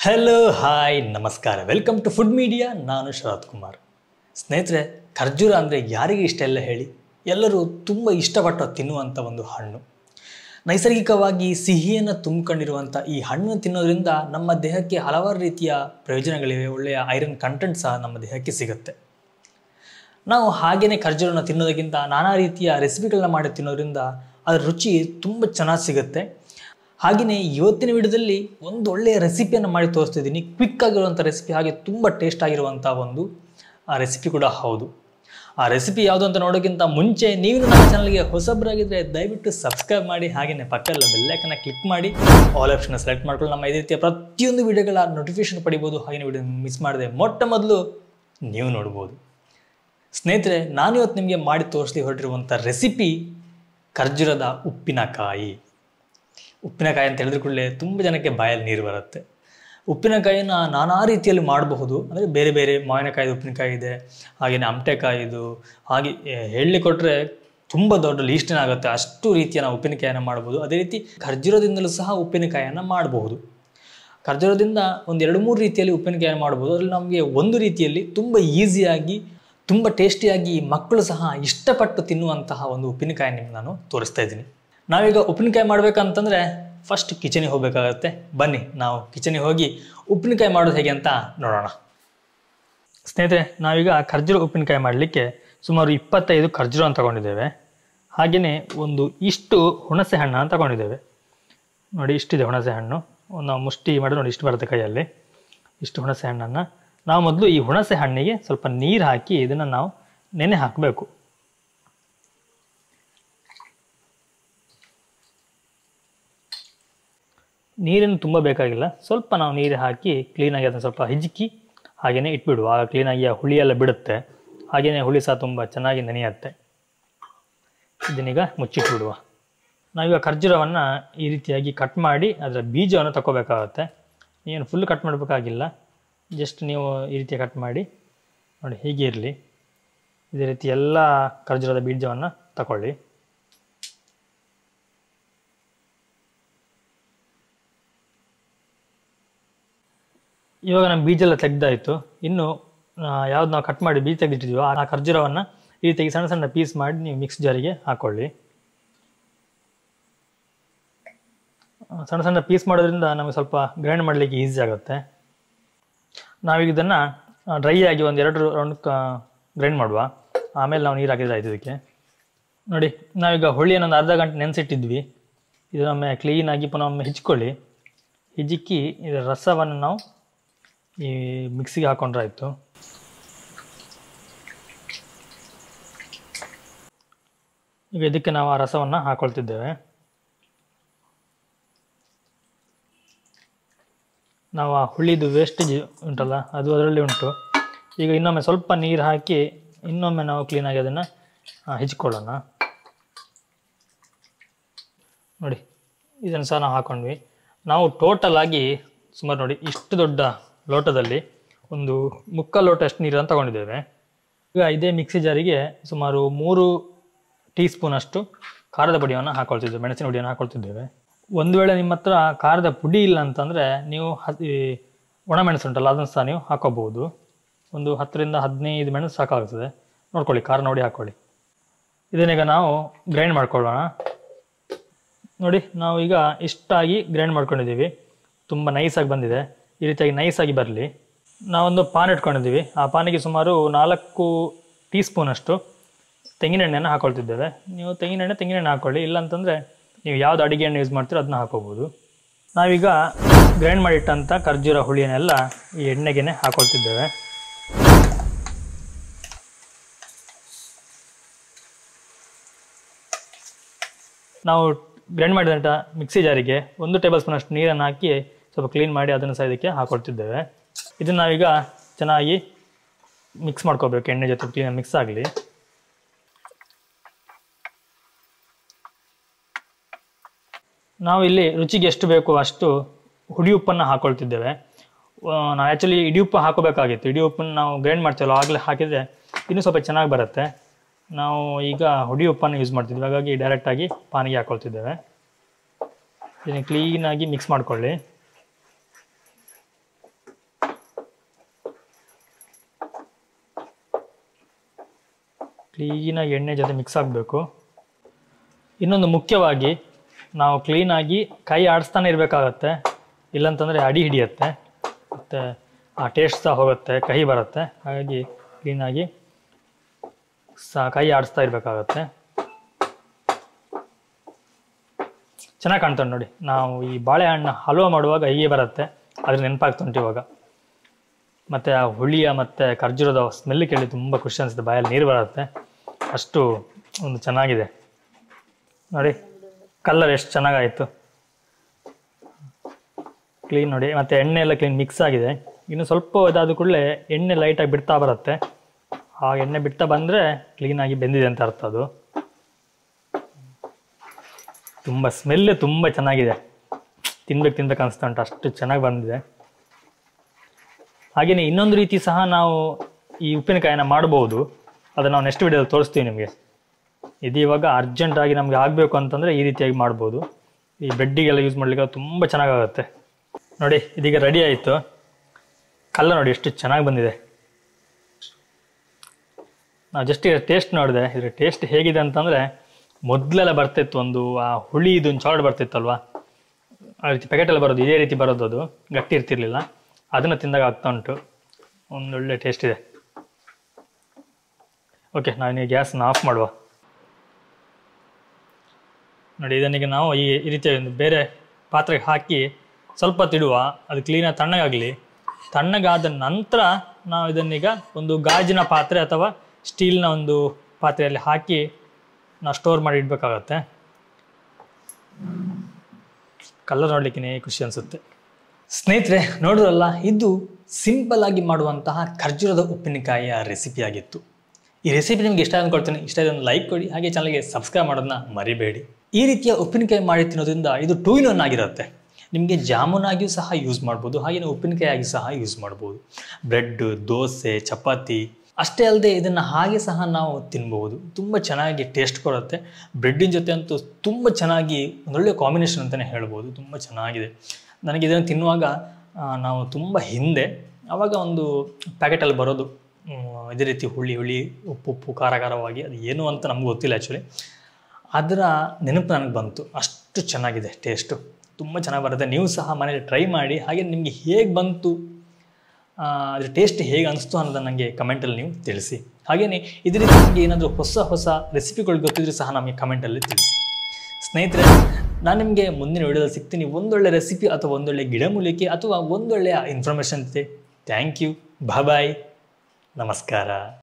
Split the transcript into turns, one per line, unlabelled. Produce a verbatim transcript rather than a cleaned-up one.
Hello hi ನಮಸ್ಕಾರ welcome to food media. ನಾನು ಶರತ್ ಕುಮಾರ್. ಸ್ನೇಹಿತರೆ, ಖರ್ಜೂರ ಅಂದರೆ ಯಾರಿಗೆ ಇಷ್ಟ ಇಲ್ಲ ಹೇಳಿ? ಎಲ್ಲರೂ ತುಂಬ ಇಷ್ಟಪಟ್ಟು ತಿನ್ನುವಂಥ ಒಂದು ಹಣ್ಣು. ನೈಸರ್ಗಿಕವಾಗಿ ಸಿಹಿಯನ್ನು ತುಂಬಿಕೊಂಡಿರುವಂಥ ಈ ಹಣ್ಣು ತಿನ್ನೋದ್ರಿಂದ ನಮ್ಮ ದೇಹಕ್ಕೆ ಹಲವಾರು ರೀತಿಯ ಪ್ರಯೋಜನಗಳಿವೆ. ಒಳ್ಳೆಯ ಐರನ್ ಕಂಟೆಂಟ್ ಸಹ ನಮ್ಮ ದೇಹಕ್ಕೆ ಸಿಗುತ್ತೆ. ನಾವು ಹಾಗೆಯೇ ಖರ್ಜೂರನ ತಿನ್ನೋದಕ್ಕಿಂತ ನಾನಾ ರೀತಿಯ ರೆಸಿಪಿಗಳನ್ನ ಮಾಡಿ ತಿನ್ನೋದ್ರಿಂದ ಅದರ ರುಚಿ ತುಂಬ ಚೆನ್ನಾಗಿ ಸಿಗುತ್ತೆ. ಹಾಗೆಯೇ ಇವತ್ತಿನ ವಿಡಿಯೋದಲ್ಲಿ ಒಂದು ಒಳ್ಳೆಯ ರೆಸಿಪಿಯನ್ನು ಮಾಡಿ ತೋರಿಸ್ತಿದ್ದೀನಿ. ಕ್ವಿಕ್ ಆಗಿರುವಂಥ ರೆಸಿಪಿ, ಹಾಗೆ ತುಂಬ ಟೇಸ್ಟ್ ಆಗಿರುವಂಥ ಒಂದು ಆ ರೆಸಿಪಿ ಕೂಡ ಹೌದು. ಆ ರೆಸಿಪಿ ಯಾವುದು ಅಂತ ನೋಡೋಕ್ಕಿಂತ ಮುಂಚೆ ನೀವು ನಮ್ಮ ಚಾನಲ್ಗೆ ಹೊಸಬರಾಗಿದ್ದರೆ ದಯವಿಟ್ಟು ಸಬ್ಸ್ಕ್ರೈಬ್ ಮಾಡಿ, ಹಾಗೆಯೇ ಪಕ್ಕದಲ್ಲಿ ಬೆಲ್ಲೈಕನ್ನ ಕ್ಲಿಕ್ ಮಾಡಿ ಆಲ್ ಆಪ್ಷನ್ ಸೆಲೆಕ್ಟ್ ಮಾಡ್ಕೊಂಡು ನಮ್ಮ ಇದೇ ರೀತಿಯ ಪ್ರತಿಯೊಂದು ವಿಡಿಯೋಗಳ ನೋಟಿಫಿಕೇಶನ್ ಪಡಿಬೋದು. ಹಾಗೆಯೇ ವಿಡಿಯೋ ಮಿಸ್ ಮಾಡದೆ ಮೊಟ್ಟ ಮೊದಲು ನೀವು ನೋಡ್ಬೋದು. ಸ್ನೇಹಿತರೆ, ನಾನಿವತ್ತು ನಿಮಗೆ ಮಾಡಿ ತೋರಿಸಲಿ ಹೊರಟಿರುವಂಥ ರೆಸಿಪಿ ಖರ್ಜೂರದ ಉಪ್ಪಿನಕಾಯಿ. ಉಪ್ಪಿನಕಾಯಿ ಅಂತ ಹೇಳಿದ್ರೆ ಕೂಡಲೇ ತುಂಬ ಜನಕ್ಕೆ ಬಾಯಲ್ಲಿ ನೀರು ಬರುತ್ತೆ. ಉಪ್ಪಿನಕಾಯಿನ ನಾನಾ ರೀತಿಯಲ್ಲಿ ಮಾಡಬಹುದು. ಅಂದರೆ ಬೇರೆ ಬೇರೆ ಮಾವಿನಕಾಯಿದು ಉಪ್ಪಿನಕಾಯಿ ಇದೆ, ಹಾಗೆಯೇ ಅಮಟೆಕಾಯಿದು, ಹಾಗೆ ಹೇಳಿ ಕೊಟ್ಟರೆ ತುಂಬ ದೊಡ್ಡ ಲೀಸ್ಟಿನ ಆಗುತ್ತೆ. ಅಷ್ಟು ರೀತಿಯ ನಾವು ಉಪ್ಪಿನಕಾಯಿಯನ್ನು ಮಾಡ್ಬೋದು. ಅದೇ ರೀತಿ ಖರ್ಜೂರದಿಂದಲೂ ಸಹ ಉಪ್ಪಿನಕಾಯಿಯನ್ನು ಮಾಡಬಹುದು. ಖರ್ಜೂರದಿಂದ ಒಂದು ಎರಡು ಮೂರು ರೀತಿಯಲ್ಲಿ ಉಪ್ಪಿನಕಾಯಿಯನ್ನು ಮಾಡ್ಬೋದು. ಅದರಲ್ಲಿ ನಮಗೆ ಒಂದು ರೀತಿಯಲ್ಲಿ ತುಂಬ ಈಸಿಯಾಗಿ, ತುಂಬ ಟೇಸ್ಟಿಯಾಗಿ ಮಕ್ಕಳು ಸಹ ಇಷ್ಟಪಟ್ಟು ತಿನ್ನುವಂತಹ ಒಂದು ಉಪ್ಪಿನಕಾಯಿ ನಿಮ್ಗೆ ನಾನು ತೋರಿಸ್ತಾ ಇದ್ದೀನಿ. ನಾವೀಗ ಉಪ್ಪಿನಕಾಯಿ ಮಾಡಬೇಕಂತಂದರೆ ಫಸ್ಟ್ ಕಿಚನಿಗೆ ಹೋಗಬೇಕಾಗತ್ತೆ. ಬನ್ನಿ ನಾವು ಕಿಚನಿಗೆ ಹೋಗಿ ಉಪ್ಪಿನಕಾಯಿ ಮಾಡೋದು ಹೇಗೆ ಅಂತ ನೋಡೋಣ. ಸ್ನೇಹಿತರೆ, ನಾವೀಗ ಖರ್ಜೂರ ಉಪ್ಪಿನಕಾಯಿ ಮಾಡಲಿಕ್ಕೆ ಸುಮಾರು ಇಪ್ಪತ್ತೈದು ಖರ್ಜೂರವನ್ನು ತಗೊಂಡಿದ್ದೇವೆ. ಹಾಗೆಯೇ ಒಂದು ಇಷ್ಟು ಹುಣಸೆ ಹಣ್ಣನ್ನು ತಗೊಂಡಿದ್ದೇವೆ. ನೋಡಿ, ಇಷ್ಟಿದೆ ಹುಣಸೆ ಹಣ್ಣು. ನಾವು ಮುಷ್ಟಿ ಮಾಡಿ ನೋಡಿ ಇಷ್ಟು ಬರುತ್ತೆ ಕೈಯಲ್ಲಿ. ಇಷ್ಟು ಹುಣಸೆ ಹಣ್ಣನ್ನು ನಾವು ಮೊದಲು ಈ ಹುಣಸೆ ಹಣ್ಣಿಗೆ ಸ್ವಲ್ಪ ನೀರು ಹಾಕಿ ಇದನ್ನು ನಾವು ನೆನೆ ಹಾಕಬೇಕು. ನೀರನ್ನು ತುಂಬ ಬೇಕಾಗಿಲ್ಲ, ಸ್ವಲ್ಪ ನಾವು ನೀರು ಹಾಕಿ ಕ್ಲೀನಾಗಿ ಅದನ್ನು ಸ್ವಲ್ಪ ಹಿಜ್ಕಿ ಹಾಗೆಯೇ ಇಟ್ಬಿಡುವ. ಆಗ ಕ್ಲೀನಾಗಿ ಆ ಹುಳಿಯೆಲ್ಲ ಬಿಡುತ್ತೆ. ಹಾಗೆಯೇ ಹುಳಿ ಸಹ ತುಂಬ ಚೆನ್ನಾಗಿ ನೆನೆಯುತ್ತೆ. ಇದನ್ನೀಗ ಮುಚ್ಚಿಟ್ಬಿಡುವ. ನಾವೀಗ ಖರ್ಜೂರವನ್ನು ಈ ರೀತಿಯಾಗಿ ಕಟ್ ಮಾಡಿ ಅದರ ಬೀಜವನ್ನು ತಗೋಬೇಕಾಗತ್ತೆ. ಏನು ಫುಲ್ ಕಟ್ ಮಾಡಬೇಕಾಗಿಲ್ಲ, ಜಸ್ಟ್ ನೀವು ಈ ರೀತಿ ಕಟ್ ಮಾಡಿ ನೋಡಿ, ಹೀಗೆ ಇರಲಿ. ಇದೇ ರೀತಿ ಎಲ್ಲ ಖರ್ಜೂರದ ಬೀಜವನ್ನು ತಗೊಳ್ಳಿ. ಇವಾಗ ನಮ್ಮ ಬೀಜ ಎಲ್ಲ ತೆಗೆದಾಯಿತು. ಇನ್ನು ಯಾವ್ದು ನಾವು ಕಟ್ ಮಾಡಿ ಬೀಜ ತೆಗೆದಿಟ್ಟಿದ್ದೀವೋ ಆ ಖರ್ಜೂರವನ್ನು ಈ ರೀತಿಯಾಗಿ ಸಣ್ಣ ಸಣ್ಣ ಪೀಸ್ ಮಾಡಿ ನೀವು ಮಿಕ್ಸ್ ಜಾರಿಗೆ ಹಾಕ್ಕೊಳ್ಳಿ. ಸಣ್ಣ ಸಣ್ಣ ಪೀಸ್ ಮಾಡೋದ್ರಿಂದ ನಮಗೆ ಸ್ವಲ್ಪ ಗ್ರೈಂಡ್ ಮಾಡಲಿಕ್ಕೆ ಈಸಿ ಆಗುತ್ತೆ. ನಾವೀಗ ಇದನ್ನು ಡ್ರೈ ಆಗಿ ಒಂದು ಎರಡು ರೌಂಡ್ ಗ್ರೈಂಡ್ ಮಾಡುವ. ಆಮೇಲೆ ನಾವು ನೀರು ಹಾಕಿದ್ರೆ ಆಯ್ತು. ಇದಕ್ಕೆ ನೋಡಿ, ನಾವೀಗ ಹುಳಿಯನ್ನು ಒಂದು ಅರ್ಧ ಗಂಟೆ ನೆನೆಸಿಟ್ಟಿದ್ವಿ. ಇದನ್ನೊಮ್ಮೆ ಕ್ಲೀನಾಗಿ ಪುನಃ ಒಮ್ಮೆ ಹಿಚ್ಕೊಳ್ಳಿ. ಹಿಜ್ಕಿ ಇದರ ರಸವನ್ನು ನಾವು ಈ ಮಿಕ್ಸಿಗೆ ಹಾಕೊಂಡ್ರೆ ಆಯಿತು. ಈಗ ಇದಕ್ಕೆ ನಾವು ಆ ರಸವನ್ನು ಹಾಕೊಳ್ತಿದ್ದೇವೆ. ನಾವು ಆ ಹುಳಿದು ವೇಸ್ಟೇಜ್ ಉಂಟಲ್ಲ, ಅದು ಅದರಲ್ಲಿ ಉಂಟು. ಈಗ ಇನ್ನೊಮ್ಮೆ ಸ್ವಲ್ಪ ನೀರು ಹಾಕಿ ಇನ್ನೊಮ್ಮೆ ನಾವು ಕ್ಲೀನಾಗಿ ಅದನ್ನು ಹಿಚ್ಕೊಳ್ಳೋಣ. ನೋಡಿ, ಇದನ್ನು ಸಹ ನಾವು ಹಾಕ್ಕೊಂಡ್ವಿ. ನಾವು ಟೋಟಲ್ ಆಗಿ ಸುಮಾರು ನೋಡಿ ಇಷ್ಟು ದೊಡ್ಡ ಲೋಟದಲ್ಲಿ ಒಂದು ಮುಕ್ಕಾಲು ಲೋಟ ಅಷ್ಟು ನೀರನ್ನು ತಗೊಂಡಿದ್ದೇವೆ. ಈಗ ಇದೇ ಮಿಕ್ಸಿ ಜಾರಿಗೆ ಸುಮಾರು ಮೂರು ಟೀ ಸ್ಪೂನ್ ಅಷ್ಟು ಖಾರದ ಪುಡಿಯನ್ನು ಹಾಕೊಳ್ತಿದ್ದೇವೆ, ಮೆಣಸಿನ ಪುಡಿಯನ್ನು ಹಾಕೊಳ್ತಿದ್ದೇವೆ. ಒಂದು ವೇಳೆ ನಿಮ್ಮ ಹತ್ರ ಖಾರದ ಪುಡಿ ಇಲ್ಲ ಅಂತಂದರೆ ನೀವು ಹಸಿ ಒಣಮೆಣಸು ಉಂಟಲ್ಲ, ಅದನ್ನು ಸಹ ನೀವು ಹಾಕೋಬಹುದು. ಒಂದು ಹತ್ತರಿಂದ ಹದಿನೈದು ಮೆಣಸು ಸಾಕಾಗ್ತದೆ. ನೋಡ್ಕೊಳ್ಳಿ, ಖಾರ ನೋಡಿ ಹಾಕ್ಕೊಳ್ಳಿ. ಇದನ್ನೀಗ ನಾವು ಗ್ರೈಂಡ್ ಮಾಡ್ಕೊಳ್ಳೋಣ. ನೋಡಿ, ನಾವು ಈಗ ಇಷ್ಟಾಗಿ ಗ್ರೈಂಡ್ ಮಾಡ್ಕೊಂಡಿದ್ದೀವಿ. ತುಂಬ ನೈಸಾಗಿ ಬಂದಿದೆ. ಈ ರೀತಿಯಾಗಿ ನೈಸಾಗಿ ಬರಲಿ. ನಾವೊಂದು ಪಾನ್ ಇಟ್ಕೊಂಡಿದ್ದೀವಿ. ಆ ಪಾನಿಗೆ ಸುಮಾರು ನಾಲ್ಕು ಟೀ ಸ್ಪೂನಷ್ಟು ತೆಂಗಿನೆಣ್ಣೆಯನ್ನು ಹಾಕೊಳ್ತಿದ್ದೇವೆ. ನೀವು ತೆಂಗಿನೆಣ್ಣೆ ತೆಂಗಿನೆಣ್ಣೆ ಹಾಕ್ಕೊಳ್ಳಿ, ಇಲ್ಲಾಂತಂದರೆ ನೀವು ಯಾವುದು ಅಡುಗೆ ಎಣ್ಣೆ ಯೂಸ್ ಮಾಡ್ತೀರೋ ಅದನ್ನ ಹಾಕೋಬೋದು. ನಾವೀಗ ಗ್ರೈಂಡ್ ಮಾಡಿಟ್ಟಂಥ ಖರ್ಜೂರ ಹುಳಿಯನ್ನೆಲ್ಲ ಈ ಎಣ್ಣೆಗೆ ಹಾಕೊಳ್ತಿದ್ದೇವೆ. ನಾವು ಗ್ರೈಂಡ್ ಮಾಡಿದಂಥ ಮಿಕ್ಸಿ ಜಾರಿಗೆ ಒಂದು ಟೇಬಲ್ ಸ್ಪೂನ್ ಅಷ್ಟು ನೀರನ್ನು ಹಾಕಿ ಸ್ವಲ್ಪ ಕ್ಲೀನ್ ಮಾಡಿ ಅದನ್ನು ಸಹ ಇದಕ್ಕೆ ಹಾಕೊಳ್ತಿದ್ದೇವೆ. ಇದನ್ನು ನಾವೀಗ ಚೆನ್ನಾಗಿ ಮಿಕ್ಸ್ ಮಾಡ್ಕೋಬೇಕು. ಎಣ್ಣೆ ಜೊತೆ ಕ್ಲೀನಾಗಿ ಮಿಕ್ಸ್ ಆಗಲಿ. ನಾವು ಇಲ್ಲಿ ರುಚಿಗೆ ಎಷ್ಟು ಬೇಕೋ ಅಷ್ಟು ಹುಡಿ ಉಪ್ಪನ್ನು ಹಾಕೊಳ್ತಿದ್ದೇವೆ. ನಾವು ಆ್ಯಕ್ಚುಲಿ ಇಡಿ ಉಪ್ಪು ಹಾಕೋಬೇಕಾಗಿತ್ತು. ಇಡಿ ಉಪ್ಪನ್ನು ನಾವು ಗ್ರೈಂಡ್ ಮಾಡ್ತೀವಲ್ಲ, ಆಗಲೇ ಹಾಕಿದರೆ ಇನ್ನೂ ಸ್ವಲ್ಪ ಚೆನ್ನಾಗಿ ಬರುತ್ತೆ. ನಾವು ಈಗ ಹುಡಿ ಉಪ್ಪನ್ನು ಯೂಸ್ ಮಾಡ್ತಿದ್ವಿ, ಹಾಗಾಗಿ ಡೈರೆಕ್ಟಾಗಿ ಪಾನಿಗೆ ಹಾಕೊಳ್ತಿದ್ದೇವೆ. ಇದನ್ನು ಕ್ಲೀನಾಗಿ ಮಿಕ್ಸ್ ಮಾಡ್ಕೊಳ್ಳಿ. ಕ್ಲೀನಾಗಿ ಎಣ್ಣೆ ಜೊತೆ ಮಿಕ್ಸ್ ಆಗಬೇಕು. ಇನ್ನೊಂದು ಮುಖ್ಯವಾಗಿ ನಾವು ಕ್ಲೀನಾಗಿ ಕೈ ಆಡಿಸ್ತಾನೆ ಇರಬೇಕಾಗತ್ತೆ, ಇಲ್ಲಂತಂದರೆ ಅಡಿ ಹಿಡಿಯುತ್ತೆ ಮತ್ತು ಆ ಟೇಸ್ಟ್ ಸಹ ಹೋಗುತ್ತೆ, ಕಹಿ ಬರುತ್ತೆ. ಹಾಗಾಗಿ ಕ್ಲೀನಾಗಿ ಸಹ ಕೈ ಆಡಿಸ್ತಾ ಇರಬೇಕಾಗತ್ತೆ. ಚೆನ್ನಾಗಿ ಕಾಣ್ತದೆ ನೋಡಿ. ನಾವು ಈ ಬಾಳೆಹಣ್ಣು ಹಲ್ವಾ ಮಾಡುವಾಗ ಹೀಗೆ ಬರುತ್ತೆ, ಅದ್ರ ನೆನಪಾಗ್ತುಂಟು ಇವಾಗ. ಮತ್ತು ಆ ಹುಳಿಯ ಮತ್ತು ಖರ್ಜೂರದ ಸ್ಮೆಲ್ ಕೇಳಿ ತುಂಬ ಖುಷಿ ಅನಿಸುತ್ತೆ, ಬಾಯಲ್ಲಿ ನೀರು ಬರುತ್ತೆ, ಅಷ್ಟು ಒಂದು ಚೆನ್ನಾಗಿದೆ ನೋಡಿ. ಕಲರ್ ಎಷ್ಟು ಚೆನ್ನಾಗಾಯಿತು, ಕ್ಲೀನ್ ನೋಡಿ. ಮತ್ತು ಎಣ್ಣೆ ಎಲ್ಲ ಕ್ಲೀನ್ ಮಿಕ್ಸ್ ಆಗಿದೆ. ಇನ್ನು ಸ್ವಲ್ಪ ಇದಾದ ಕೂಡಲೇ ಎಣ್ಣೆ ಲೈಟಾಗಿ ಬಿಡ್ತಾ ಬರುತ್ತೆ. ಆ ಎಣ್ಣೆ ಬಿಡ್ತಾ ಬಂದರೆ ಕ್ಲೀನಾಗಿ ಬೆಂದಿದೆ ಅಂತ ಅರ್ಥ. ಅದು ತುಂಬ ಸ್ಮೆಲ್ ತುಂಬ ಚೆನ್ನಾಗಿದೆ, ತಿನ್ಬೇಕು ತಿನ್ಬೇಕು ಅನಿಸ್ತಾ ಉಂಟು, ಅಷ್ಟು ಚೆನ್ನಾಗಿ ಬಂದಿದೆ. ಹಾಗೆಯೇ ಇನ್ನೊಂದು ರೀತಿ ಸಹ ನಾವು ಈ ಉಪ್ಪಿನಕಾಯಿನ ಮಾಡ್ಬೋದು, ಅದನ್ನು ನಾವು ನೆಕ್ಸ್ಟ್ ವಿಡಿಯೋದಲ್ಲಿ ತೋರಿಸ್ತೀವಿ ನಿಮಗೆ. ಇದು ಇವಾಗ ಅರ್ಜೆಂಟಾಗಿ ನಮಗೆ ಆಗಬೇಕು ಅಂತಂದರೆ ಈ ರೀತಿಯಾಗಿ ಮಾಡ್ಬೋದು. ಈ ಬ್ರೆಡ್ಡಿಗೆಲ್ಲ ಯೂಸ್ ಮಾಡಲಿಕ್ಕೆ ತುಂಬ ಚೆನ್ನಾಗಾಗುತ್ತೆ ನೋಡಿ. ಇದೀಗ ರೆಡಿ ಆಯಿತು. ಕಲರ್ ನೋಡಿ ಎಷ್ಟು ಚೆನ್ನಾಗಿ ಬಂದಿದೆ. ನಾವು ಜಸ್ಟ್ ಈಗ ಟೇಸ್ಟ್ ನೋಡಿದೆ, ಇದ್ರ ಟೇಸ್ಟ್ ಹೇಗಿದೆ ಅಂತಂದರೆ ಮೊದಲೆಲ್ಲ ಬರ್ತಿತ್ತು ಒಂದು ಆ ಹುಳಿ ಇದೊಂದು ಚಾರ್ಟ್ ಬರ್ತಿತ್ತಲ್ವ, ಆ ರೀತಿ ಪ್ಯಾಕೆಟೆಲ್ಲ ಬರೋದು, ಇದೇ ರೀತಿ ಬರೋದು, ಅದು ಗಟ್ಟಿ ಇರ್ತಿರ್ಲಿಲ್ಲ. ಅದನ್ನು ತಿಂದಾಗ ಆಗ್ತಾ ಉಂಟು, ಒಂದೊಳ್ಳೆ ಟೇಸ್ಟ್ ಇದೆ. ಓಕೆ, ನಾವೀಗ ಗ್ಯಾಸನ್ನ ಆಫ್ ಮಾಡುವ ನೋಡಿ. ಇದನ್ನೀಗ ನಾವು ಈ ಈ ರೀತಿಯಾಗಿ ಒಂದು ಬೇರೆ ಪಾತ್ರೆಗೆ ಹಾಕಿ ಸ್ವಲ್ಪ ತಿಡುವ, ಅದು ಕ್ಲೀನಾಗಿ ತಣ್ಣಗಾಗಲಿ. ತಣ್ಣಗಾದ ನಂತರ ನಾವು ಇದನ್ನೀಗ ಒಂದು ಗಾಜಿನ ಪಾತ್ರೆ ಅಥವಾ ಸ್ಟೀಲ್ನ ಒಂದು ಪಾತ್ರೆಯಲ್ಲಿ ಹಾಕಿ ನಾವು ಸ್ಟೋರ್ ಮಾಡಿ ಇಡಬೇಕಾಗತ್ತೆ. ಕಲರ್ ನೋಡಲಿಕ್ಕೆ ಖುಷಿ ಅನಿಸುತ್ತೆ. ಸ್ನೇಹಿತರೆ ನೋಡಿದ್ರಲ್ಲ, ಇದು ಸಿಂಪಲ್ ಆಗಿ ಮಾಡುವಂತಹ ಖರ್ಜೂರದ ಉಪ್ಪಿನಕಾಯಿಯ ರೆಸಿಪಿ ಆಗಿತ್ತು. ಈ ರೆಸಿಪಿ ನಿಮಗೆ ಇಷ್ಟ ಅಂದ್ಕೊಳ್ತೀನಿ. ಇಷ್ಟ ಇದೆ ಒಂದು ಲೈಕ್ ಕೊಡಿ, ಹಾಗೆ ಚಾನಲ್ಗೆ ಸಬ್ಸ್ಕ್ರೈಬ್ ಮಾಡೋದನ್ನ ಮರಿಬೇಡಿ. ಈ ರೀತಿಯ ಉಪ್ಪಿನಕಾಯಿ ಮಾಡಿ ತಿನ್ನೋದ್ರಿಂದ ಇದು ಟೂ ಇನ್ ಒನ್ ಆಗಿರುತ್ತೆ. ನಿಮಗೆ ಜಾಮೂನಾಗಿಯೂ ಸಹ ಯೂಸ್ ಮಾಡ್ಬೋದು, ಹಾಗೆಯೇ ಉಪ್ಪಿನಕಾಯಿಯಾಗಿ ಸಹ ಯೂಸ್ ಮಾಡ್ಬೋದು. ಬ್ರೆಡ್, ದೋಸೆ, ಚಪಾತಿ ಅಷ್ಟೇ ಅಲ್ಲದೆ ಇದನ್ನು ಹಾಗೆ ಸಹ ನಾವು ತಿನ್ಬೋದು. ತುಂಬ ಚೆನ್ನಾಗಿ ಟೇಸ್ಟ್ ಕೊಡುತ್ತೆ. ಬ್ರೆಡ್ಡಿನ ಜೊತೆ ಅಂತೂ ತುಂಬ ಚೆನ್ನಾಗಿ ಒಂದೊಳ್ಳೆ ಕಾಂಬಿನೇಷನ್ ಅಂತಲೇ ಹೇಳ್ಬೋದು. ತುಂಬ ಚೆನ್ನಾಗಿದೆ. ನನಗೆ ಇದನ್ನು ತಿನ್ನುವಾಗ ನಾವು ತುಂಬ ಹಿಂದೆ ಆವಾಗ ಒಂದು ಪ್ಯಾಕೆಟಲ್ಲಿ ಬರೋದು ಇದೇ ರೀತಿ ಹುಳಿ ಹುಳಿ ಉಪ್ಪು ಉಪ್ಪು ಖಾರ ಖಾರವಾಗಿ, ಅದು ಏನು ಅಂತ ನಮ್ಗೆ ಗೊತ್ತಿಲ್ಲ ಆ್ಯಕ್ಚುಲಿ. ಅದರ ನೆನಪು ನನಗೆ ಬಂತು. ಅಷ್ಟು ಚೆನ್ನಾಗಿದೆ ಟೇಸ್ಟು, ತುಂಬ ಚೆನ್ನಾಗಿ ಬರುತ್ತೆ. ನೀವು ಸಹ ಮನೇಲಿ ಟ್ರೈ ಮಾಡಿ. ಹಾಗೆ ನಿಮಗೆ ಹೇಗೆ ಬಂತು, ಅದ್ರ ಟೇಸ್ಟ್ ಹೇಗೆ ಅನಿಸ್ತು ಅನ್ನೋದನ್ನು ನನಗೆ ಕಮೆಂಟಲ್ಲಿ ನೀವು ತಿಳಿಸಿ. ಹಾಗೆಯೇ ಇದೇ ರೀತಿ ನಿಮಗೆ ಏನಾದರೂ ಹೊಸ ಹೊಸ ರೆಸಿಪಿಗಳು ಗೊತ್ತಿದ್ರೂ ಸಹ ನಮಗೆ ಕಮೆಂಟಲ್ಲಿ ತಿಳಿಸಿ. ಸ್ನೇಹಿತರೆ, ನಾನು ನಿಮಗೆ ಮುಂದಿನ ವಿಡಿಯೋದಲ್ಲಿ ಸಿಗ್ತೀನಿ ಒಂದೊಳ್ಳೆ ರೆಸಿಪಿ ಅಥವಾ ಒಂದೊಳ್ಳೆ ಗಿಡಮೂಲಿಕೆ ಅಥವಾ ಒಂದೊಳ್ಳೆಯ ಇನ್ಫಾರ್ಮೇಷನ್ ಜೊತೆ. ಥ್ಯಾಂಕ್ ಯು, ಬಾಯ್ ಬಾಯ್, ನಮಸ್ಕಾರ.